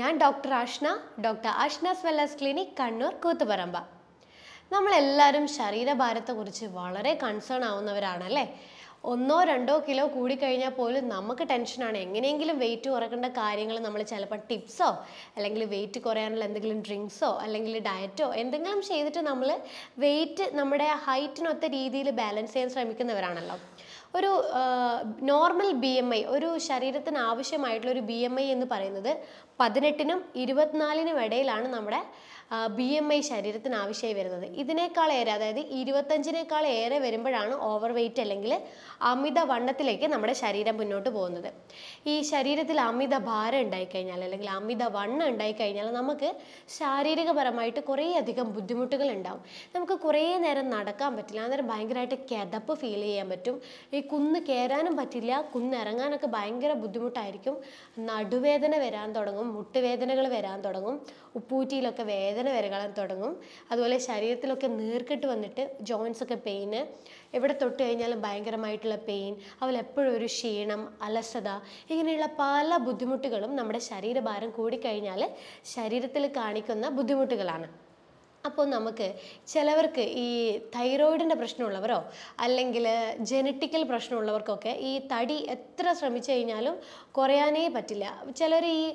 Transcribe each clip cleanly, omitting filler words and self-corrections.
ഞാൻ doctor Ashna, doctor Ashna's wellness clinic, Kannur, Koothuparamba. നമ്മളെല്ലാവരും ശരീരഭാരത്തെക്കുറിച്ച് വളരെ കൺസേൺ ആവുന്നവരാണല്ലേ. 1-2 കിലോ കൂടിക്കഴിഞ്ഞാൽ പോലും നമുക്ക് ടെൻഷനാണ്. എങ്ങനെയെങ്കിലും വെയിറ്റ് കുറക്കേണ്ട കാര്യങ്ങൾ നമ്മൾ ചിലപ്പോൾ ടിപ്സോ അല്ലെങ്കിൽ വെയിറ്റ് കുറയാനുള്ള എന്തെങ്കിലും ഡ്രിങ്ക്സോ അല്ലെങ്കിൽ ഡയറ്റോ എന്തെങ്കിലും ചെയ്തിട്ട് നമ്മൾ വെയിറ്റ് നമ്മുടെ ഹൈറ്റിനൊത്ത രീതിയിൽ ബാലൻസ് ചെയ്യാൻ ശ്രമിക്കുന്നവരാണല്ലോ. ഒരു നോർമൽ BMI, ഒരു ശരീരത്തിന് ആവശ്യമായിട്ടുള്ള ഒരു BMI എന്ന് പറയുന്നത് 18-നും 24-നും ഇടയിലാണ് നമ്മുടെ BMI ശരീരത്തിന് ആവശ്യമായി വരുന്നത്. ഇതിനേക്കാൾ ഏറെ, അതായത് 25-നേക്കാൾ ഏറെ വരുമ്പോഴാണ് ഓവർ വെയിറ്റ് അല്ലെങ്കിൽ അമിത വണ്ണത്തിലേക്ക് നമ്മുടെ ശരീരം മുന്നോട്ട് പോകുന്നത്. ഈ ശരീരത്തിൽ അമിത ഭാരം ഉണ്ടായിക്കഴിഞ്ഞാൽ അല്ലെങ്കിൽ അമിത വണ്ണം ഉണ്ടായിക്കഴിഞ്ഞാൽ നമുക്ക് ശാരീരികപരമായിട്ട് കുറേയധികം ബുദ്ധിമുട്ടുകൾ ഉണ്ടാവും. നമുക്ക് കുറേ നേരം നടക്കാൻ പറ്റില്ല, അന്നേരം ഭയങ്കരമായിട്ട് കിതപ്പ് ഫീൽ ചെയ്യാൻ പറ്റും. ഈ കുന്ന് കയറാനും പറ്റില്ല, കുന്നിറങ്ങാനൊക്കെ ഭയങ്കര ബുദ്ധിമുട്ടായിരിക്കും. നടുവേദന വരാൻ തുടങ്ങും, മുട്ടുവേദനകൾ വരാൻ തുടങ്ങും, ഉപ്പൂറ്റിയിലൊക്കെ വേദന വരാൻ തുടങ്ങും. അതുപോലെ ശരീരത്തിലൊക്കെ നീർക്കെട്ട് വന്നിട്ട് ജോയിൻസ് ഒക്കെ പെയിന്, എവിടെ തൊട്ട് കഴിഞ്ഞാലും ഭയങ്കരമായിട്ടുള്ള പെയിൻ, അതുപോലെ എപ്പോഴും ഒരു ക്ഷീണം, അലസത, ഇങ്ങനെയുള്ള പല ബുദ്ധിമുട്ടുകളും നമ്മുടെ ശരീരഭാരം കൂടിക്കഴിഞ്ഞാൽ ശരീരത്തിൽ കാണിക്കുന്ന ബുദ്ധിമുട്ടുകളാണ്. അപ്പോൾ നമുക്ക് ചിലവർക്ക് ഈ തൈറോയിഡിൻ്റെ പ്രശ്നമുള്ളവരോ അല്ലെങ്കിൽ ജനറ്റിക്കൽ പ്രശ്നമുള്ളവർക്കൊക്കെ ഈ തടി എത്ര ശ്രമിച്ചു കഴിഞ്ഞാലും കുറയാനേ പറ്റില്ല. ചിലർ ഈ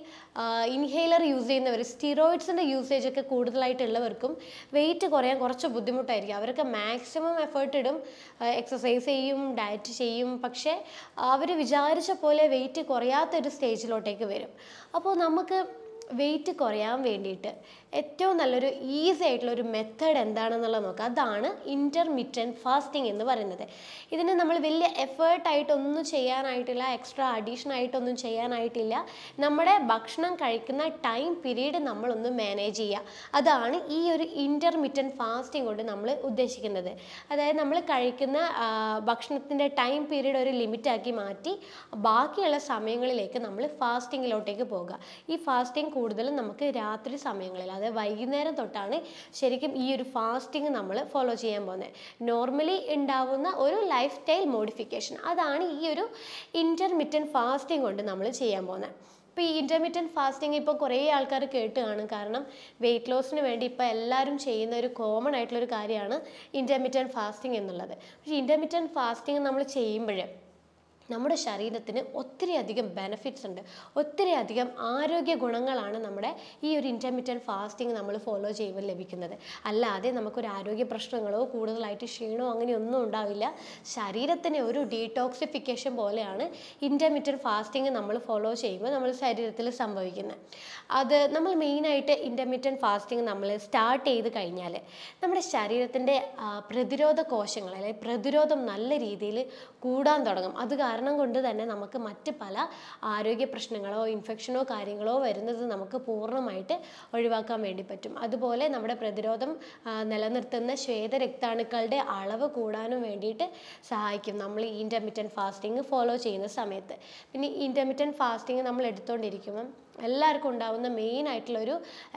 ഇൻഹേലർ യൂസ് ചെയ്യുന്നവർ, സ്റ്റിറോയിഡ്സിൻ്റെ യൂസേജൊക്കെ കൂടുതലായിട്ടുള്ളവർക്കും വെയിറ്റ് കുറയാൻ കുറച്ച് ബുദ്ധിമുട്ടായിരിക്കും. അവരൊക്കെ മാക്സിമം എഫേർട്ട് ഇടും, എക്സസൈസ് ചെയ്യും, ഡയറ്റ് ചെയ്യും, പക്ഷേ അവർ വിചാരിച്ച പോലെ വെയിറ്റ് കുറയാത്തൊരു സ്റ്റേജിലോട്ടേക്ക് വരും. അപ്പോൾ നമുക്ക് വെയിറ്റ് കുറയാൻ വേണ്ടിയിട്ട് ഏറ്റവും നല്ലൊരു ഈസി ആയിട്ടുള്ളൊരു മെത്തേഡ് എന്താണെന്നുള്ളത് നോക്കുക. അതാണ് ഇൻ്റർമിറ്റൻറ്റ് ഫാസ്റ്റിംഗ് എന്ന് പറയുന്നത്. ഇതിന് നമ്മൾ വലിയ എഫേർട്ടായിട്ടൊന്നും ചെയ്യാനായിട്ടില്ല, എക്സ്ട്രാ അഡീഷൻ ആയിട്ടൊന്നും ചെയ്യാനായിട്ടില്ല. നമ്മുടെ ഭക്ഷണം കഴിക്കുന്ന ടൈം പീരീഡ് നമ്മളൊന്ന് മാനേജ് ചെയ്യുക. അതാണ് ഈ ഒരു ഇൻ്റർമിറ്റൻറ്റ് ഫാസ്റ്റിംഗ് കൊണ്ട് നമ്മൾ ഉദ്ദേശിക്കുന്നത്. അതായത് നമ്മൾ കഴിക്കുന്ന ഭക്ഷണത്തിൻ്റെ ടൈം പീരീഡ് ഒരു ലിമിറ്റാക്കി മാറ്റി ബാക്കിയുള്ള സമയങ്ങളിലേക്ക് നമ്മൾ ഫാസ്റ്റിങ്ങിലോട്ടേക്ക് പോകുക. ഈ ഫാസ്റ്റിംഗ് കൂടുതലും നമുക്ക് രാത്രി സമയങ്ങളിൽ, അതായത് വൈകുന്നേരം തൊട്ടാണ് ശരിക്കും ഈ ഒരു ഫാസ്റ്റിംഗ് നമ്മൾ ഫോളോ ചെയ്യാൻ പോകുന്നത്. നോർമലി ഉണ്ടാവുന്ന ഒരു ലൈഫ് സ്റ്റൈൽ മോഡിഫിക്കേഷൻ, അതാണ് ഈ ഒരു ഇൻ്റർമിറ്റൻറ്റ് ഫാസ്റ്റിംഗ് കൊണ്ട് നമ്മൾ ചെയ്യാൻ പോകുന്നത്. ഇപ്പോൾ ഈ ഇൻ്റർമിറ്റൻറ്റ് ഫാസ്റ്റിംഗ് ഇപ്പോൾ കുറേ ആൾക്കാർ കേട്ട് കാണും. കാരണം വെയിറ്റ് ലോസിന് വേണ്ടി ഇപ്പോൾ എല്ലാവരും ചെയ്യുന്ന ഒരു കോമൺ ആയിട്ടുള്ളൊരു കാര്യമാണ് ഇൻ്റർമിറ്റൻറ്റ് ഫാസ്റ്റിംഗ് എന്നുള്ളത്. പക്ഷേ ഇൻ്റർമിറ്റൻറ്റ് ഫാസ്റ്റിംഗ് നമ്മൾ ചെയ്യുമ്പോൾ നമ്മുടെ ശരീരത്തിന് ഒത്തിരി അധികം ബെനിഫിറ്റ്സ് ഉണ്ട്, ഒത്തിരി അധികം ആരോഗ്യ ഗുണങ്ങളാണ് നമ്മുടെ ഈ ഒരു ഇൻ്റർമിറ്റൻറ്റ് ഫാസ്റ്റിംഗ് നമ്മൾ ഫോളോ ചെയ്യുമ്പോൾ ലഭിക്കുന്നത്. അല്ലാതെ നമുക്കൊരു ആരോഗ്യ പ്രശ്നങ്ങളോ കൂടുതലായിട്ട് ക്ഷീണമോ അങ്ങനെയൊന്നും ഉണ്ടാവില്ല. ശരീരത്തിന് ഒരു ഡീടോക്സിഫിക്കേഷൻ പോലെയാണ് ഇൻ്റർമിറ്റൻറ്റ് ഫാസ്റ്റിംഗ് നമ്മൾ ഫോളോ ചെയ്യുമ്പോൾ നമ്മുടെ ശരീരത്തിൽ സംഭവിക്കുന്നത്. അത് നമ്മൾ മെയിനായിട്ട് ഇൻ്റർമിറ്റൻറ്റ് ഫാസ്റ്റിംഗ് നമ്മൾ സ്റ്റാർട്ട് ചെയ്ത് കഴിഞ്ഞാൽ നമ്മുടെ ശരീരത്തിൻ്റെ പ്രതിരോധ കോശങ്ങൾ അല്ലെങ്കിൽ പ്രതിരോധം നല്ല രീതിയിൽ കൂടാൻ തുടങ്ങും. അത് കാരണം കൊണ്ട് തന്നെ നമുക്ക് മറ്റ് പല ആരോഗ്യ പ്രശ്നങ്ങളോ ഇൻഫെക്ഷനോ കാര്യങ്ങളോ വരുന്നത് നമുക്ക് പൂർണ്ണമായിട്ട് ഒഴിവാക്കാൻ വേണ്ടി പറ്റും. അതുപോലെ നമ്മുടെ പ്രതിരോധം നിലനിർത്തുന്ന ശ്വേതരക്താണുക്കളുടെ അളവ് കൂടാനും വേണ്ടിയിട്ട് സഹായിക്കും നമ്മൾ ഈ ഇൻ്റർമിറ്റൻറ്റ് ഫാസ്റ്റിംഗ് ഫോളോ ചെയ്യുന്ന സമയത്ത്. പിന്നെ ഇൻ്റർമിറ്റൻറ്റ് ഫാസ്റ്റിംഗ് നമ്മൾ എടുത്തുകൊണ്ടിരിക്കുമ്പം എല്ലാവർക്കും ഉണ്ടാകുന്ന മെയിൻ ആയിട്ടുള്ളൊരു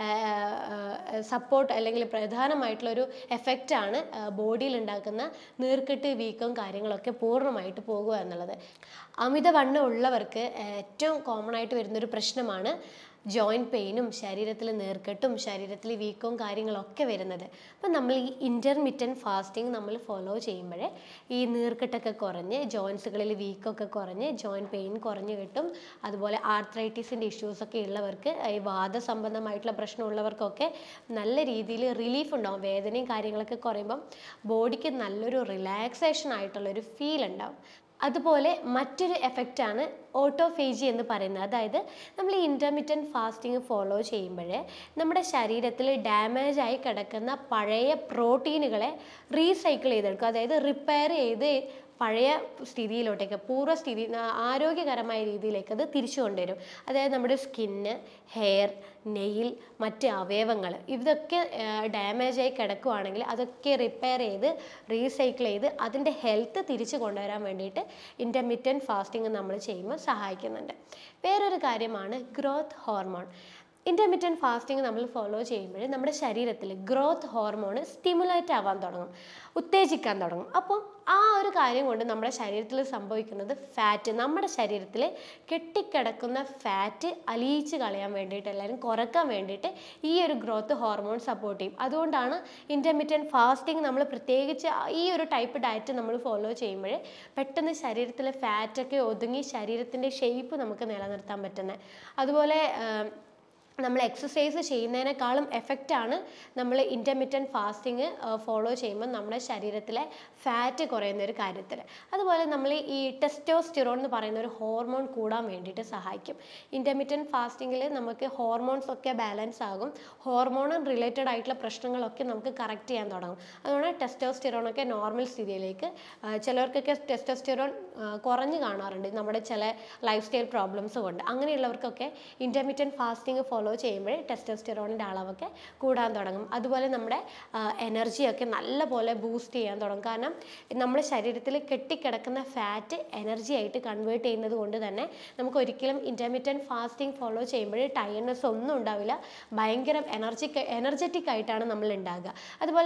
സപ്പോർട്ട് അല്ലെങ്കിൽ പ്രധാനമായിട്ടുള്ളൊരു എഫക്റ്റാണ് ബോഡിയിൽ ഉണ്ടാക്കുന്ന നീർക്കെട്ട്, വീക്കം കാര്യങ്ങളൊക്കെ പൂർണ്ണമായിട്ട് പോകുക എന്നുള്ളത്. അമിതവണ്ണം ഉള്ളവർക്ക് ഏറ്റവും കോമൺ ആയിട്ട് വരുന്നൊരു പ്രശ്നമാണ് ജോയിൻറ്റ് പെയിനും ശരീരത്തിൽ നീർക്കെട്ടും ശരീരത്തിൽ വീക്കവും കാര്യങ്ങളൊക്കെ വരുന്നത്. അപ്പം നമ്മൾ ഈ ഇൻ്റർമിറ്റൻറ്റ് ഫാസ്റ്റിംഗ് നമ്മൾ ഫോളോ ചെയ്യുമ്പോൾ ഈ നീർക്കെട്ടൊക്കെ കുറഞ്ഞ് ജോയിൻസുകളിൽ വീക്കൊക്കെ കുറഞ്ഞ് ജോയിൻറ്റ് പെയിൻ കുറഞ്ഞ് കിട്ടും. അതുപോലെ ആർത്രൈറ്റിസിൻ്റെ ഇഷ്യൂസൊക്കെ ഉള്ളവർക്ക്, ഈ വാദസംബന്ധമായിട്ടുള്ള പ്രശ്നമുള്ളവർക്കൊക്കെ നല്ല രീതിയിൽ റിലീഫ് ഉണ്ടാവും. വേദനയും കാര്യങ്ങളൊക്കെ കുറയുമ്പം ബോഡിക്ക് നല്ലൊരു റിലാക്സേഷൻ ആയിട്ടുള്ളൊരു ഫീൽ ഉണ്ടാവും. അതുപോലെ മറ്റൊരു എഫക്റ്റാണ് ഓട്ടോഫേജി എന്ന് പറയുന്നത്. അതായത് നമ്മൾ ഈ ഇൻ്റർമിറ്റൻറ്റ് ഫാസ്റ്റിംഗ് ഫോളോ ചെയ്യുമ്പോൾ നമ്മുടെ ശരീരത്തിൽ ഡാമേജായി കിടക്കുന്ന പഴയ പ്രോട്ടീനുകളെ റീസൈക്കിൾ ചെയ്തെടുക്കും, അതായത് റിപ്പയർ ചെയ്ത് പഴയ സ്ഥിതിയിലോട്ടേക്ക്, പൂർവ്വസ്ഥിതി, ആരോഗ്യകരമായ രീതിയിലേക്ക് അത് തിരിച്ചു കൊണ്ടുവരും. അതായത് നമ്മുടെ സ്കിന്ന്, ഹെയർ, നെയിൽ, മറ്റ് അവയവങ്ങൾ ഇതൊക്കെ ഡാമേജായി കിടക്കുകയാണെങ്കിൽ അതൊക്കെ റിപ്പയർ ചെയ്ത് റീസൈക്കിൾ ചെയ്ത് അതിൻ്റെ ഹെൽത്ത് തിരിച്ചു കൊണ്ടുവരാൻ വേണ്ടിയിട്ട് ഇൻ്റർമിറ്റൻറ്റ് ഫാസ്റ്റിംഗ് നമ്മൾ ചെയ്യുമ്പോൾ സഹായിക്കുന്നുണ്ട്. വേറൊരു കാര്യമാണ് ഗ്രോത്ത് ഹോർമോൺ. ഇൻ്റർമീഡിയറ്റ് ഫാസ്റ്റിംഗ് നമ്മൾ ഫോളോ ചെയ്യുമ്പോൾ നമ്മുടെ ശരീരത്തിൽ ഗ്രോത്ത് ഹോർമോൺ സ്റ്റിമുലേറ്റ് ആവാൻ തുടങ്ങും, ഉത്തേജിക്കാൻ തുടങ്ങും. അപ്പം ആ ഒരു കാര്യം കൊണ്ട് നമ്മുടെ ശരീരത്തിൽ സംഭവിക്കുന്നത് ഫാറ്റ്, നമ്മുടെ ശരീരത്തിൽ കെട്ടിക്കിടക്കുന്ന ഫാറ്റ് അലിയിച്ച് കളയാൻ വേണ്ടിയിട്ട്, എല്ലാവരും കുറക്കാൻ വേണ്ടിയിട്ട് ഈ ഒരു ഗ്രോത്ത് ഹോർമോൺ സപ്പോർട്ട് ചെയ്യും. അതുകൊണ്ടാണ് ഇൻ്റർമീഡിയറ്റ് ഫാസ്റ്റിംഗ് നമ്മൾ പ്രത്യേകിച്ച് ഈ ഒരു ടൈപ്പ് ഡയറ്റ് നമ്മൾ ഫോളോ ചെയ്യുമ്പോൾ പെട്ടെന്ന് ശരീരത്തിലെ ഫാറ്റൊക്കെ ഒതുങ്ങി ശരീരത്തിൻ്റെ ഷേപ്പ് നമുക്ക് നിലനിർത്താൻ പറ്റുന്നത്. അതുപോലെ നമ്മൾ എക്സസൈസ് ചെയ്യുന്നതിനേക്കാളും എഫക്റ്റാണ് നമ്മൾ ഇൻ്റർമീഡിയറ്റ് ഫാസ്റ്റിംഗ് ഫോളോ ചെയ്യുമ്പോൾ നമ്മുടെ ശരീരത്തിലെ ഫാറ്റ് കുറയുന്ന ഒരു കാര്യത്തിൽ. അതുപോലെ നമ്മൾ ഈ ടെസ്റ്റോസ്റ്റിറോൺ എന്ന് പറയുന്ന ഒരു ഹോർമോൺ കൂടാൻ വേണ്ടിയിട്ട് സഹായിക്കും. ഇൻ്റർമീഡിയറ്റ് ഫാസ്റ്റിങ്ങിൽ നമുക്ക് ഹോർമോൺസ് ഒക്കെ ബാലൻസ് ആകും, ഹോർമോൺ റിലേറ്റഡ് ആയിട്ടുള്ള പ്രശ്നങ്ങളൊക്കെ നമുക്ക് കറക്റ്റ് ചെയ്യാൻ തുടങ്ങും. അതുകൊണ്ട് ടെസ്റ്റോസ്റ്റിറോൺ ഒക്കെ നോർമൽ സ്ഥിതിയിലേക്ക്, ചിലർക്കൊക്കെ ടെസ്റ്റോസ്റ്റിറോൺ കുറഞ്ഞു കാണാറുണ്ട് നമ്മുടെ ചില ലൈഫ് സ്റ്റൈൽ പ്രോബ്ലംസ് കൊണ്ട്. അങ്ങനെയുള്ളവർക്കൊക്കെ ഇൻ്റർമീഡിയറ്റ് ഫാസ്റ്റിംഗ് ഫോളോ ചെയ്യുമ്പോൾ ടെസ്റ്റോസ്റ്റിറോണിൻ്റെ അളവൊക്കെ കൂടാൻ തുടങ്ങും. അതുപോലെ നമ്മുടെ എനർജിയൊക്കെ നല്ലപോലെ ബൂസ്റ്റ് ചെയ്യാൻ തുടങ്ങും. കാരണം നമ്മുടെ ശരീരത്തിൽ കെട്ടിക്കിടക്കുന്ന ഫാറ്റ് എനർജി ആയിട്ട് കൺവേർട്ട് ചെയ്യുന്നത് കൊണ്ട് തന്നെ നമുക്ക് ഒരിക്കലും ഇൻ്റർമീഡിയറ്റ് ഫാസ്റ്റിംഗ് ഫോളോ ചെയ്യുമ്പോൾ ടയർഡ്നെസ് ഒന്നും ഉണ്ടാവില്ല, ഭയങ്കര എനർജറ്റിക് ആയിട്ടാണ് നമ്മൾ ഉണ്ടാകുക. അതുപോലെ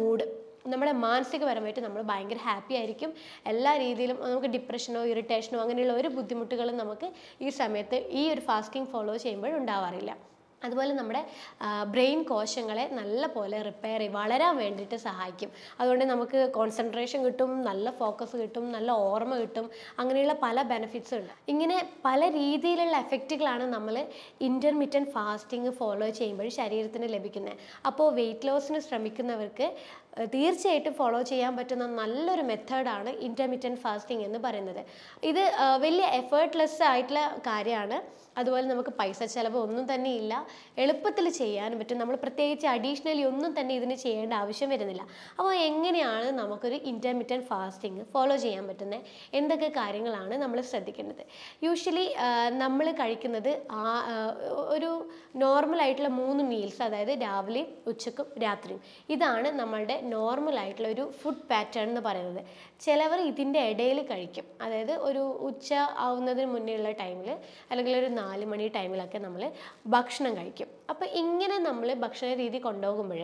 നമ്മുടെ മാനസികപരമായിട്ട് നമ്മൾ ഭയങ്കര ഹാപ്പി ആയിരിക്കും. എല്ലാ രീതിയിലും നമുക്ക് ഡിപ്രഷനോ ഇറിറ്റേഷനോ അങ്ങനെയുള്ള ഒരു ബുദ്ധിമുട്ടുകളും നമുക്ക് ഈ സമയത്ത് ഈ ഒരു ഫാസ്റ്റിംഗ് ഫോളോ ചെയ്യുമ്പോൾ ഉണ്ടാവാറില്ല. അതുപോലെ നമ്മുടെ ബ്രെയിൻ കോശങ്ങളെ നല്ല പോലെ റിപ്പയർ ചെയ്ത് വളരാൻ വേണ്ടിയിട്ട് സഹായിക്കും. അതുകൊണ്ട് നമുക്ക് കോൺസെൻട്രേഷൻ കിട്ടും, നല്ല ഫോക്കസ് കിട്ടും, നല്ല ഓർമ്മ കിട്ടും, അങ്ങനെയുള്ള പല ബെനിഫിറ്റ്സും ഉണ്ട്. ഇങ്ങനെ പല രീതിയിലുള്ള എഫക്റ്റുകളാണ് നമ്മൾ ഇൻ്റർമീഡിയറ്റ് ഫാസ്റ്റിംഗ് ഫോളോ ചെയ്യുമ്പോൾ ശരീരത്തിന് ലഭിക്കുന്നത്. അപ്പോൾ വെയിറ്റ് ലോസിന് ശ്രമിക്കുന്നവർക്ക് തീർച്ചയായിട്ടും ഫോളോ ചെയ്യാൻ പറ്റുന്ന നല്ലൊരു മെത്തേഡാണ് ഇൻ്റർമീഡിയറ്റ് ഫാസ്റ്റിംഗ് എന്ന് പറയുന്നത്. ഇത് വലിയ എഫേർട്ട്ലെസ് ആയിട്ടുള്ള കാര്യമാണ്. അതുപോലെ നമുക്ക് പൈസ ചിലവ് ഒന്നും തന്നെ ഇല്ല, എളുപ്പത്തിൽ ചെയ്യാനും പറ്റും. നമ്മൾ പ്രത്യേകിച്ച് അഡീഷണലി ഒന്നും തന്നെ ഇതിന് ചെയ്യേണ്ട ആവശ്യം വരുന്നില്ല. അപ്പോൾ എങ്ങനെയാണ് നമുക്കൊരു ഇൻ്റർമീഡിയറ്റ് ഫാസ്റ്റിംഗ് ഫോളോ ചെയ്യാൻ പറ്റുന്നത്, എന്തൊക്കെ കാര്യങ്ങളാണ് നമ്മൾ ശ്രദ്ധിക്കേണ്ടത്? യൂഷ്വലി നമ്മൾ കഴിക്കുന്നത് ഒരു നോർമലായിട്ടുള്ള 3 മീൽസ്, അതായത് രാവിലെയും ഉച്ചക്കും രാത്രിയും, ഇതാണ് നമ്മളുടെ നോർമലായിട്ടുള്ള ഒരു ഫുഡ് പാറ്റേൺ എന്ന് പറയുന്നത്. ചിലവർ ഇതിൻ്റെ ഇടയിൽ കഴിക്കും, അതായത് ഒരു ഉച്ച ആവുന്നതിന് മുന്നേ ഉള്ള ടൈമിൽ അല്ലെങ്കിൽ ഒരു 4 മണി ടൈമിലൊക്കെ നമ്മൾ ഭക്ഷണം കഴിക്കും. അപ്പോൾ ഇങ്ങനെ നമ്മൾ ഭക്ഷണ രീതി കൊണ്ടുപോകുമ്പോൾ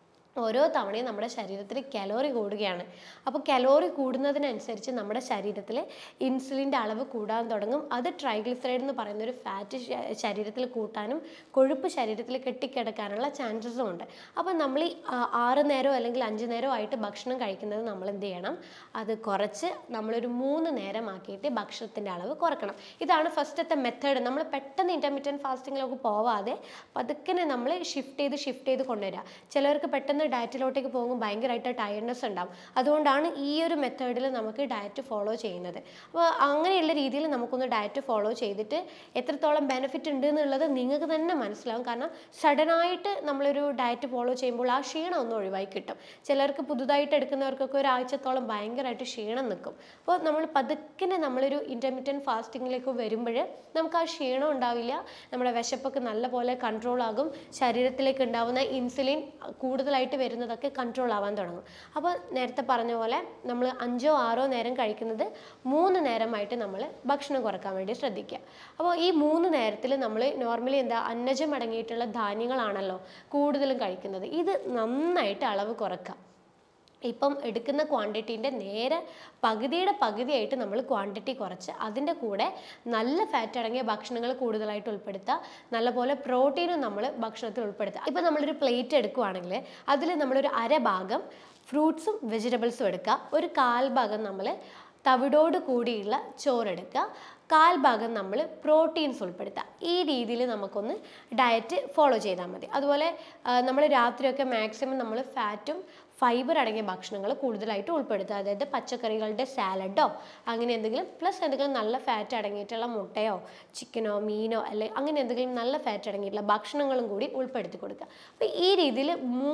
ഓരോ തവണയും നമ്മുടെ ശരീരത്തിൽ കലോറി കൂടുകയാണ്. അപ്പോൾ കലോറി കൂടുന്നതിനനുസരിച്ച് നമ്മുടെ ശരീരത്തിൽ ഇൻസുലിൻ്റെ അളവ് കൂടാൻ തുടങ്ങും. അത് ട്രൈഗ്ലിസറൈഡ് എന്ന് പറയുന്ന ഒരു ഫാറ്റ് ശരീരത്തിൽ കൂട്ടാനും കൊഴുപ്പ് ശരീരത്തിൽ കെട്ടിക്കിടക്കാനുള്ള ചാൻസസും ഉണ്ട്. അപ്പോൾ നമ്മൾ 6 നേരമോ അല്ലെങ്കിൽ 5 നേരമോ ആയിട്ട് ഭക്ഷണം കഴിക്കുന്നത് നമ്മൾ എന്ത് ചെയ്യണം, അത് കുറച്ച് നമ്മളൊരു 3 നേരമാക്കിയിട്ട് ഭക്ഷണത്തിൻ്റെ അളവ് കുറക്കണം. ഇതാണ് ഫസ്റ്റത്തെ മെത്തേഡ്. നമ്മൾ പെട്ടെന്ന് ഇൻ്റർമീഡിയറ്റ് ഫാസ്റ്റിങ്ങിലേക്ക് പോവാതെ പതുക്കെ നമ്മൾ ഷിഫ്റ്റ് ചെയ്ത് കൊണ്ടുവരിക. ചിലവർക്ക് പെട്ടെന്ന് ഡയറ്റിലോട്ടേക്ക് പോകുമ്പോൾ ഭയങ്കരമായിട്ട് ടയർഡ്നെസ് ഉണ്ടാവും. അതുകൊണ്ടാണ് ഈ ഒരു മെത്തേഡിൽ നമുക്ക് ഡയറ്റ് ഫോളോ ചെയ്യുന്നത്. അപ്പോൾ അങ്ങനെയുള്ള രീതിയിൽ നമുക്കൊന്ന് ഡയറ്റ് ഫോളോ ചെയ്തിട്ട് എത്രത്തോളം ബെനിഫിറ്റ് ഉണ്ട് എന്നുള്ളത് നിങ്ങൾക്ക് തന്നെ മനസ്സിലാവും. കാരണം സഡനായിട്ട് നമ്മളൊരു ഡയറ്റ് ഫോളോ ചെയ്യുമ്പോൾ ആ ക്ഷീണം ഒന്ന് ഒഴിവായി കിട്ടും. ചിലർക്ക് പുതുതായിട്ട് എടുക്കുന്നവർക്കൊക്കെ ഒരാഴ്ചത്തോളം ഭയങ്കരമായിട്ട് ക്ഷീണം നിൽക്കും. അപ്പോൾ നമ്മൾ പതുക്കെ നമ്മളൊരു ഇൻ്റർമീഡിയറ്റ് ഫാസ്റ്റിങ്ങിലേക്ക് വരുമ്പോൾ നമുക്ക് ആ ക്ഷീണം ഉണ്ടാവില്ല, നമ്മുടെ വിശപ്പൊക്കെ നല്ലപോലെ കൺട്രോൾ ആകും, ശരീരത്തിലേക്ക് ഉണ്ടാവുന്ന ഇൻസുലിൻ കൂടുതലായിട്ട് വരുന്നതൊക്കെ കൺട്രോൾ ആവാൻ തുടങ്ങും. അപ്പോൾ നേരത്തെ പറഞ്ഞ പോലെ നമ്മൾ 5 or 6 നേരം കഴിക്കുന്നത് 3 നേരമായിട്ട് നമ്മൾ ഭക്ഷണം കുറക്കാൻ വേണ്ടി ശ്രദ്ധിക്കുക. അപ്പോൾ ഈ 3 നേരത്തിൽ നമ്മൾ നോർമലി അന്നജം അടങ്ങിയിട്ടുള്ള ധാന്യങ്ങളാണല്ലോ കൂടുതലും കഴിക്കുന്നത്. ഇത് നന്നായിട്ട് അളവ് കുറക്കുക. ഇപ്പം എടുക്കുന്ന ക്വാണ്ടിറ്റീൻ്റെ നേരെ പകുതിയായിട്ട് നമ്മൾ ക്വാണ്ടിറ്റി കുറച്ച് അതിൻ്റെ കൂടെ നല്ല ഫാറ്റ് അടങ്ങിയ ഭക്ഷണങ്ങൾ കൂടുതലായിട്ട് ഉൾപ്പെടുത്തുക, നല്ലപോലെ പ്രോട്ടീനും നമ്മൾ ഭക്ഷണത്തിൽ ഉൾപ്പെടുത്തുക. ഇപ്പം നമ്മളൊരു പ്ലേറ്റ് എടുക്കുകയാണെങ്കിൽ അതിൽ നമ്മളൊരു അര ഭാഗം ഫ്രൂട്ട്സും വെജിറ്റബിൾസും എടുക്കുക, ഒരു 1/4 ഭാഗം നമ്മൾ തവിടോട് കൂടിയുള്ള ചോറെടുക്കുക, 1/4 ഭാഗം നമ്മൾ പ്രോട്ടീൻസ് ഉൾപ്പെടുത്തുക. ഈ രീതിയിൽ നമുക്കൊന്ന് ഡയറ്റ് ഫോളോ ചെയ്താൽ മതി. അതുപോലെ നമ്മൾ രാത്രിയൊക്കെ മാക്സിമം നമ്മൾ ഫാറ്റും ഫൈബർ അടങ്ങിയ ഭക്ഷണങ്ങൾ കൂടുതലായിട്ട് ഉൾപ്പെടുത്തുക. അതായത് പച്ചക്കറികളുടെ സാലഡോ അങ്ങനെ എന്തെങ്കിലും, പ്ലസ് എന്തെങ്കിലും നല്ല ഫാറ്റ് അടങ്ങിയിട്ടുള്ള മുട്ടയോ ചിക്കനോ മീനോ അല്ലെങ്കിൽ അങ്ങനെ എന്തെങ്കിലും നല്ല ഫാറ്റ് അടങ്ങിയിട്ടുള്ള ഭക്ഷണങ്ങളും കൂടി ഉൾപ്പെടുത്തി കൊടുക്കുക. അപ്പോൾ ഈ രീതിയിൽ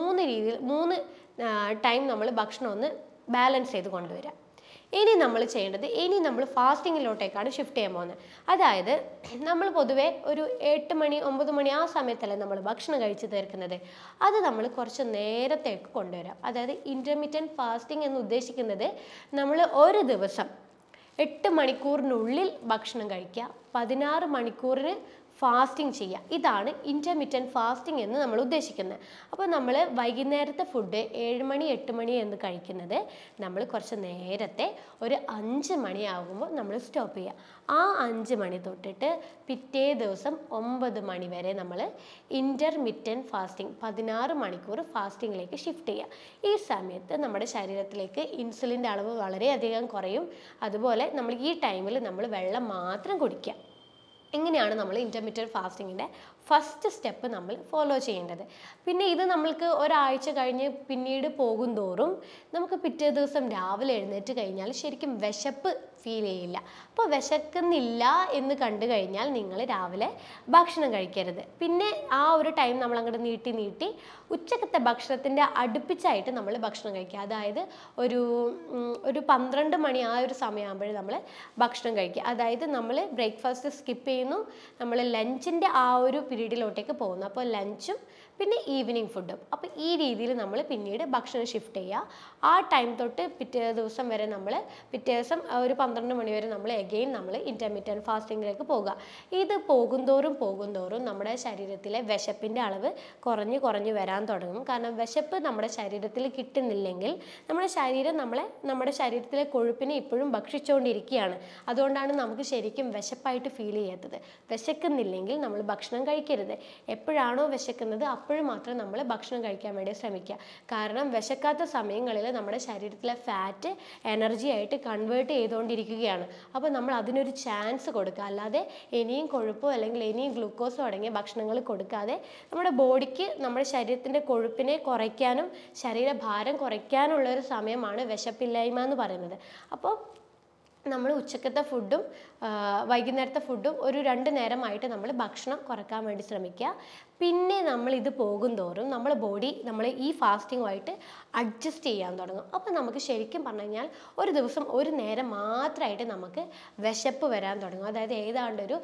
3 ടൈം നമ്മൾ ഭക്ഷണം ഒന്ന് ബാലൻസ് ചെയ്ത് കൊണ്ടുവരിക. ഇനി നമ്മൾ ചെയ്യേണ്ടത്, ഇനി നമ്മൾ ഫാസ്റ്റിങ്ങിലോട്ടേക്കാണ് ഷിഫ്റ്റ് ചെയ്യാൻ പോകുന്നത്. അതായത് നമ്മൾ പൊതുവേ ഒരു 8 മണി 9 മണി ആ സമയത്തല്ലേ നമ്മൾ ഭക്ഷണം കഴിച്ച് തീർക്കുന്നത്. അത് നമ്മൾ കുറച്ച് നേരത്തേക്ക് കൊണ്ടുവരാം. അതായത് ഇൻ്റർമീഡിയറ്റ് ഫാസ്റ്റിംഗ് എന്ന് ഉദ്ദേശിക്കുന്നത് നമ്മൾ ഒരു ദിവസം 8 മണിക്കൂറിനുള്ളിൽ ഭക്ഷണം കഴിക്കുക, 16 മണിക്കൂറിന് ഫാസ്റ്റിംഗ് ചെയ്യുക. ഇതാണ് ഇൻ്റർമിറ്റൻറ്റ് ഫാസ്റ്റിംഗ് എന്ന് നമ്മൾ ഉദ്ദേശിക്കുന്നത്. അപ്പോൾ നമ്മൾ വൈകുന്നേരത്തെ ഫുഡ് 7 മണി 8 മണി എന്ന് കഴിക്കുന്നത് നമ്മൾ കുറച്ച് നേരത്തെ ഒരു 5 മണിയാകുമ്പോൾ നമ്മൾ സ്റ്റോപ്പ് ചെയ്യുക. ആ 5 മണി തൊട്ടിട്ട് പിറ്റേ ദിവസം 9 മണി വരെ നമ്മൾ ഇൻ്റർമിറ്റൻറ്റ് ഫാസ്റ്റിംഗ് 16 മണിക്കൂർ ഫാസ്റ്റിങ്ങിലേക്ക് ഷിഫ്റ്റ് ചെയ്യുക. ഈ സമയത്ത് നമ്മുടെ ശരീരത്തിലേക്ക് ഇൻസുലിൻ്റെ അളവ് വളരെയധികം കുറയും. അതുപോലെ നമ്മൾ ഈ ടൈമിൽ നമ്മൾ വെള്ളം മാത്രം കുടിക്കുക. ഇങ്ങനെയാണ് നമ്മൾ ഇൻ്റർമിറ്റൻറ്റ് ഫാസ്റ്റിങ്ങിൻ്റെ ഫസ്റ്റ് സ്റ്റെപ്പ് നമ്മൾ ഫോളോ ചെയ്യേണ്ടത്. പിന്നെ ഇത് നമ്മൾക്ക് ഒരാഴ്ച കഴിഞ്ഞ് പിന്നീട് പോകും തോറും നമുക്ക് പിറ്റേ ദിവസം രാവിലെ എഴുന്നേറ്റ് കഴിഞ്ഞാൽ ശരിക്കും വിശപ്പ് ഫീൽ ചെയ്യില്ല. അപ്പോൾ വിശക്കുന്നില്ല എന്ന് കണ്ടു കഴിഞ്ഞാൽ നിങ്ങൾ രാവിലെ ഭക്ഷണം കഴിക്കരുത്. പിന്നെ ആ ഒരു ടൈം നമ്മൾ അങ്ങോട്ട് നീട്ടി ഉച്ചക്കത്തെ ഭക്ഷണത്തിൻ്റെ അടുപ്പിച്ചായിട്ട് നമ്മൾ ഭക്ഷണം കഴിക്കുക. അതായത് ഒരു 12 മണി ആ ഒരു സമയമാകുമ്പോഴേ നമ്മൾ ഭക്ഷണം കഴിക്കുക. അതായത് നമ്മൾ ബ്രേക്ക്ഫാസ്റ്റ് സ്കിപ്പ് ചെയ്യുന്നു, നമ്മൾ ലഞ്ചിൻ്റെ ആ ഒരു പീരീഡിലോട്ടേക്ക് പോകുന്നു. അപ്പോൾ ലഞ്ചും പിന്നെ ഈവനിങ് ഫുഡും. അപ്പോൾ ഈ രീതിയിൽ നമ്മൾ പിന്നീട് ഭക്ഷണം ഷിഫ്റ്റ് ചെയ്യുക. ആ ടൈം തൊട്ട് പിറ്റേ ദിവസം വരെ നമ്മൾ പിറ്റേ ദിവസം ഒരു 12 മണി വരെ നമ്മൾ എഗെയിൻ നമ്മൾ ഇൻ്റർമിറ്റൻറ്റ് ഫാസ്റ്റിങ്ങിലേക്ക് പോകുക. ഇത് പോകുന്തോറും നമ്മുടെ ശരീരത്തിലെ വിശപ്പിൻ്റെ അളവ് കുറഞ്ഞ് വരാൻ തുടങ്ങും. കാരണം വിശപ്പ് നമ്മുടെ ശരീരത്തിൽ കിട്ടുന്നില്ലെങ്കിൽ നമ്മുടെ ശരീരം നമ്മുടെ ശരീരത്തിലെ കൊഴുപ്പിനെ ഇപ്പോഴും ഭക്ഷിച്ചുകൊണ്ടിരിക്കുകയാണ്. അതുകൊണ്ടാണ് നമുക്ക് ശരിക്കും വിശപ്പായിട്ട് ഫീൽ ചെയ്യാത്തത്. വിശക്കുന്നില്ലെങ്കിൽ നമ്മൾ ഭക്ഷണം കഴിക്കരുത്. എപ്പോഴാണോ വിശക്കുന്നത് അപ്പോഴും മാത്രം നമ്മൾ ഭക്ഷണം കഴിക്കാൻ വേണ്ടി ശ്രമിക്കുക. കാരണം വിശക്കാത്ത സമയങ്ങളിൽ നമ്മുടെ ശരീരത്തിലെ ഫാറ്റ് എനർജി ആയിട്ട് കൺവേർട്ട് ചെയ്തുകൊണ്ടിരിക്കുകയാണ്. അപ്പോൾ നമ്മൾ അതിനൊരു ചാൻസ് കൊടുക്കുക. അല്ലാതെ ഇനിയും കൊഴുപ്പോ അല്ലെങ്കിൽ ഇനിയും ഗ്ലൂക്കോസോ അടങ്ങിയ ഭക്ഷണങ്ങൾ കൊടുക്കാതെ നമ്മുടെ ബോഡിക്ക് നമ്മുടെ ശരീരത്തിൻ്റെ കൊഴുപ്പിനെ കുറയ്ക്കാനും ശരീരഭാരം കുറയ്ക്കാനുള്ള ഒരു സമയമാണ് വിശപ്പില്ലായ്മ എന്ന് പറയുന്നത്. അപ്പോൾ നമ്മൾ ഉച്ചക്കത്തെ ഫുഡും വൈകുന്നേരത്തെ ഫുഡും ഒരു 2 നേരമായിട്ട് നമ്മൾ ഭക്ഷണം കുറയ്ക്കാൻ വേണ്ടി ശ്രമിക്കുക. പിന്നെ നമ്മൾ ഇത് പോകും തോറും നമ്മുടെ ബോഡി നമ്മൾ ഈ ഫാസ്റ്റിങ്ങുമായിട്ട് അഡ്ജസ്റ്റ് ചെയ്യാൻ തുടങ്ങും. അപ്പോൾ നമുക്ക് ശരിക്കും പറഞ്ഞു കഴിഞ്ഞാൽ ഒരു ദിവസം ഒരു നേരം മാത്രമായിട്ട് നമുക്ക് വിശപ്പ് വരാൻ തുടങ്ങും. അതായത് ഏതാണ്ട് ഒരു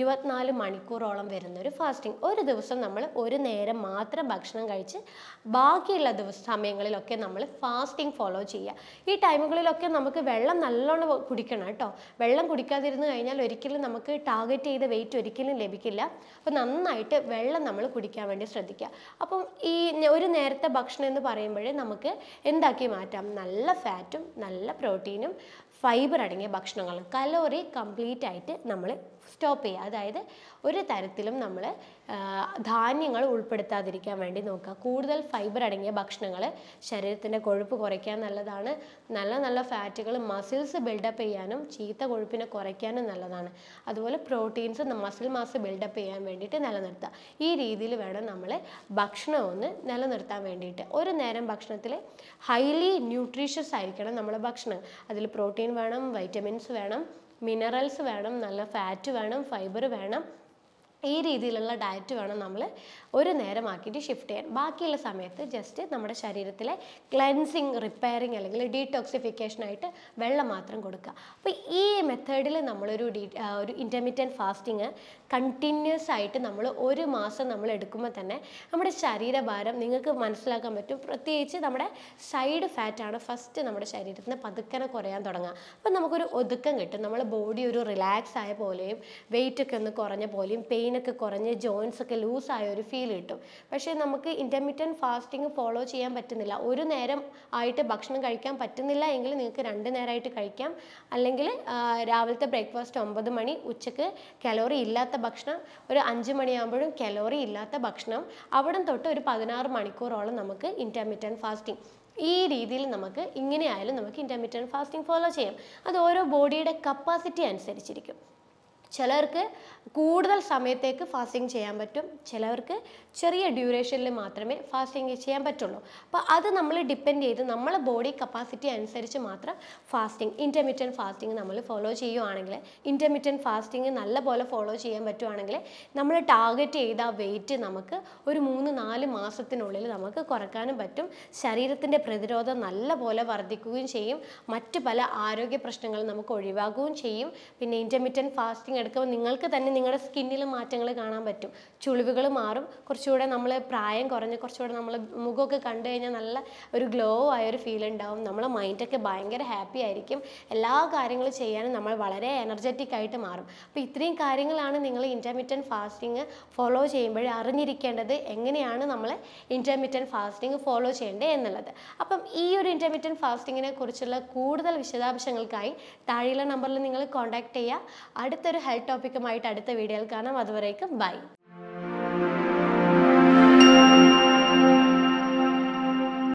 24 മണിക്കൂറോളം വരുന്നൊരു ഫാസ്റ്റിംഗ്. ഒരു ദിവസം നമ്മൾ ഒരു നേരം മാത്രം ഭക്ഷണം കഴിച്ച് ബാക്കിയുള്ള സമയങ്ങളിലൊക്കെ നമ്മൾ ഫാസ്റ്റിംഗ് ഫോളോ ചെയ്യുക. ഈ ടൈമുകളിലൊക്കെ നമുക്ക് വെള്ളം നല്ലോണം കുടിക്കണം കേട്ടോ. വെള്ളം കുടിക്കാതിരുന്ന് കഴിഞ്ഞാൽ ഒരിക്കലും നമുക്ക് ടാർഗറ്റ് ചെയ്ത വെയിറ്റ് ഒരിക്കലും ലഭിക്കില്ല. അപ്പോൾ നന്നായിട്ട് വെള്ളം നമ്മൾ കുടിക്കാൻ വേണ്ടി ശ്രദ്ധിക്കുക. അപ്പം ഈ ഒരു നേരത്തെ ഭക്ഷണം എന്ന് പറയുമ്പോഴേ നമുക്ക് എന്താക്കി മാറ്റാം? നല്ല ഫാറ്റും നല്ല പ്രോട്ടീനും ഫൈബർ അടങ്ങിയ ഭക്ഷണങ്ങളും കലോറി കംപ്ലീറ്റ് ആയിട്ട് നമ്മൾ സ്റ്റോപ്പ് ചെയ്യുക. അതായത് ഒരു തരത്തിലും നമ്മൾ ധാന്യങ്ങൾ ഉൾപ്പെടുത്താതിരിക്കാൻ വേണ്ടി നോക്കുക. കൂടുതൽ ഫൈബർ അടങ്ങിയ ഭക്ഷണങ്ങൾ ശരീരത്തിൻ്റെ കൊഴുപ്പ് കുറയ്ക്കാൻ നല്ലതാണ്. നല്ല ഫാറ്റുകൾ മസിൽസ് ബിൽഡപ്പ് ചെയ്യാനും ചീത്ത കൊഴുപ്പിനെ കുറയ്ക്കാനും നല്ലതാണ്. അതുപോലെ പ്രോട്ടീൻസ് മസിൽ മാസ് ബിൽഡപ്പ് ചെയ്യാൻ വേണ്ടിയിട്ട് നിലനിർത്തുക. ഈ രീതിയിൽ വേണം നമ്മൾ ഭക്ഷണം ഒന്ന് നിലനിർത്താൻ വേണ്ടിയിട്ട്. ഒരു നേരം ഭക്ഷണത്തിൽ ഹൈലി ന്യൂട്രീഷ്യസ് ആയിരിക്കണം നമ്മുടെ ഭക്ഷണം. അതിൽ പ്രോട്ടീൻ വേണം, വൈറ്റമിൻസ് വേണം, മിനറൽസ് വേണം, നല്ല ഫാറ്റ് വേണം, ഫൈബർ വേണം. ഈ രീതിയിലുള്ള ഡയറ്റ് വേണം നമ്മൾ ഒരു നേരമാക്കിയിട്ട് ഷിഫ്റ്റ് ചെയ്യാൻ. ബാക്കിയുള്ള സമയത്ത് ജസ്റ്റ് നമ്മുടെ ശരീരത്തിലെ ക്ലെൻസിങ്, റിപ്പയറിങ് അല്ലെങ്കിൽ ഡീടോക്സിഫിക്കേഷനായിട്ട് വെള്ളം മാത്രം കൊടുക്കുക. അപ്പോൾ ഈ മെത്തേഡിൽ നമ്മളൊരു ഇൻ്റർമിറ്റൻറ്റ് ഫാസ്റ്റിങ് കണ്ടിന്യൂസ് ആയിട്ട് നമ്മൾ ഒരു മാസം നമ്മൾ എടുക്കുമ്പോൾ തന്നെ നമ്മുടെ ശരീരഭാരം നിങ്ങൾക്ക് മനസ്സിലാക്കാൻ പറ്റും. പ്രത്യേകിച്ച് നമ്മുടെ സൈഡ് ഫാറ്റാണ് ഫസ്റ്റ് നമ്മുടെ ശരീരത്തിന് പതുക്കനെ കുറയാൻ തുടങ്ങുക. അപ്പോൾ നമുക്കൊരു ഒതുക്കം കിട്ടും. നമ്മുടെ ബോഡി ഒരു റിലാക്സ് ആയ പോലെയും വെയിറ്റൊക്കെ ഒന്ന് കുറഞ്ഞ പോലെയും പെയിനൊക്കെ കുറഞ്ഞ് ജോയിൻസ് ഒക്കെ ലൂസായ ഒരു ഫീൽ കിട്ടും. പക്ഷേ നമുക്ക് ഇൻ്റർമിറ്റൻറ്റ് ഫാസ്റ്റിംഗ് ഫോളോ ചെയ്യാൻ പറ്റുന്നില്ല. ഒരു നേരം ആയിട്ട് ഭക്ഷണം കഴിക്കാൻ പറ്റുന്നില്ല എങ്കിൽ നിങ്ങൾക്ക് 2 നേരമായിട്ട് കഴിക്കാം. അല്ലെങ്കിൽ രാവിലത്തെ ബ്രേക്ക്ഫാസ്റ്റ് 9 മണി, ഉച്ചക്ക് കലോറി ഇല്ലാത്ത ഭക്ഷണം, ഒരു 5 മണിയാകുമ്പോഴും കലോറി ഇല്ലാത്ത ഭക്ഷണം, അവിടെ തൊട്ട് ഒരു 16 മണിക്കൂറോളം നമുക്ക് ഇൻ്റർമിറ്റൻറ്റ് ഫാസ്റ്റിംഗ്. ഈ രീതിയിൽ നമുക്ക് ഇങ്ങനെയായാലും നമുക്ക് ഇൻ്റർമിറ്റൻറ്റ് ഫാസ്റ്റിംഗ് ഫോളോ ചെയ്യാം. അത് ഓരോ ബോഡിയുടെ കപ്പാസിറ്റി അനുസരിച്ചിരിക്കും. ചിലർക്ക് കൂടുതൽ സമയത്തേക്ക് ഫാസ്റ്റിംഗ് ചെയ്യാൻ പറ്റും, ചിലവർക്ക് ചെറിയ ഡ്യൂറേഷനിൽ മാത്രമേ ഫാസ്റ്റിംഗ് ചെയ്യാൻ പറ്റുള്ളൂ. അപ്പോൾ അത് നമ്മൾ ഡിപ്പെൻഡ് ചെയ്ത് നമ്മളെ ബോഡി കപ്പാസിറ്റി അനുസരിച്ച് മാത്രം ഇൻ്റർമിറ്റൻറ്റ് ഫാസ്റ്റിംഗ് നമ്മൾ ഫോളോ ചെയ്യുവാണെങ്കിൽ, ഇൻ്റർമിറ്റൻറ്റ് ഫാസ്റ്റിംഗ് നല്ലപോലെ ഫോളോ ചെയ്യാൻ പറ്റുവാണെങ്കിൽ നമ്മൾ ടാർഗറ്റ് ചെയ്ത വെയിറ്റ് നമുക്ക് ഒരു 3-4 മാസത്തിനുള്ളിൽ നമുക്ക് കുറയ്ക്കാനും പറ്റും. ശരീരത്തിൻ്റെ പ്രതിരോധം നല്ലപോലെ വർദ്ധിക്കുകയും ചെയ്യും. മറ്റ് പല ആരോഗ്യ പ്രശ്നങ്ങളും നമുക്ക് ഒഴിവാക്കുകയും ചെയ്യും. പിന്നെ ഇൻ്റർമിറ്റൻറ്റ് ഫാസ്റ്റിംഗ് എടുക്കുമ്പോൾ നിങ്ങൾക്ക് തന്നെ നിങ്ങളുടെ സ്കിന്നിൽ മാറ്റങ്ങൾ കാണാൻ പറ്റും. ചുളിവുകൾ മാറും, കുറച്ചുകൂടെ നമ്മൾ പ്രായം കുറഞ്ഞ് കുറച്ചുകൂടെ നമ്മൾ മുഖമൊക്കെ കണ്ടു കഴിഞ്ഞാൽ നല്ല ഒരു ഗ്ലോ ആയൊരു ഫീൽ ഉണ്ടാവും. നമ്മളെ മൈൻഡൊക്കെ ഭയങ്കര ഹാപ്പി ആയിരിക്കും. എല്ലാ കാര്യങ്ങളും ചെയ്യാനും നമ്മൾ വളരെ എനർജറ്റിക് ആയിട്ട് മാറും. അപ്പോൾ ഇത്രയും കാര്യങ്ങളാണ് നിങ്ങൾ ഇൻ്റർമീഡിയറ്റ് ഫാസ്റ്റിംഗ് ഫോളോ ചെയ്യുമ്പോൾ അറിഞ്ഞിരിക്കേണ്ടത്, എങ്ങനെയാണ് നമ്മൾ ഇൻ്റർമീഡിയറ്റ് ഫാസ്റ്റിംഗ് ഫോളോ ചെയ്യേണ്ടത് എന്നുള്ളത്. അപ്പം ഈ ഒരു ഇൻ്റർമീഡിയറ്റ് ഫാസ്റ്റിങ്ങിനെ കുറിച്ചുള്ള കൂടുതൽ വിശദാംശങ്ങൾക്കായി താഴെയുള്ള നമ്പറിൽ നിങ്ങൾ കോൺടാക്ട് ചെയ്യുക. അടുത്തൊരു ഹെൽത്ത് ടോപ്പിക്കുമായിട്ട് അടുത്ത വീഡിയോയിൽ കാണാം. അതുവരേക്കും ബൈ.